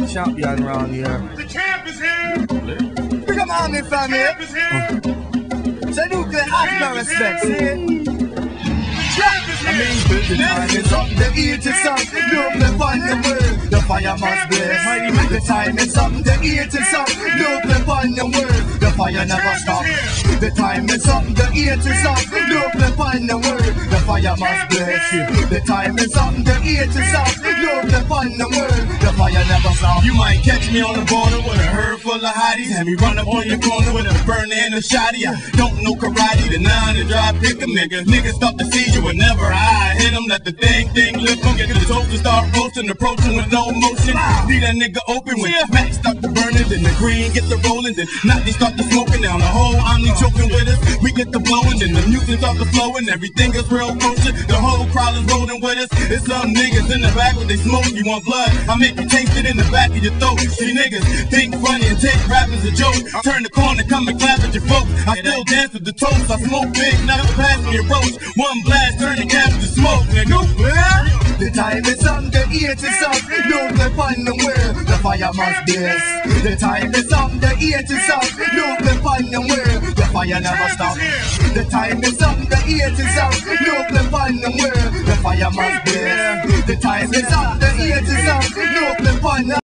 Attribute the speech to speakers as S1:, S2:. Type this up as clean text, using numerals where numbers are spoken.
S1: champion round here.
S2: The champ is here.
S1: Big up army family.
S2: The champ is here.
S1: So nuclear after respect, see?
S2: The champ is here.
S1: The time is up, the heat is up. Nuclear on the world, the fire must blaze. The time is up, the heat is up. Nuclear on the world, the fire never stop. The time is up, the heat is up. Nuclear on the world, the fire must blaze. The time is up, the heat is up. Nuclear on the world, the fire never stop.
S3: You might catch me on the border with a herd full of hotties. Have me run up on your corner with a burner and a shotty. I don't know karate, the 9 to drive pick a nigga. Niggas start to see you whenever I hit them. Let the thing lift them. Get the toaster start roasting, approaching with no motion. Leave that nigga open when Mac start to burning. Then the green get the rolling. Then Natty start to smoking down the whole Omni choking with us. We get the blowing, then the music start to flowing. Everything is real kosher. The whole crowd is rolling with us. It's some niggas in the back when they smoke. You want blood? I make you taste it in the back of your throat. See niggas think funny and take rap as a joke. Turn the corner, come and clap at your folks. I still dance with the toast. I smoke big, never pass me a roast. One blast, turn the gas to smoke, nigga.
S1: The time is up, the heat is up. Nuclear on the world, the fire must blaze. The time is up, the heat is up. Nuclear on the world, the fire never stop. The time is up, the heat is up. Nuclear on the world, the fire must blaze. The time is up, the heat is up. Nuclear on the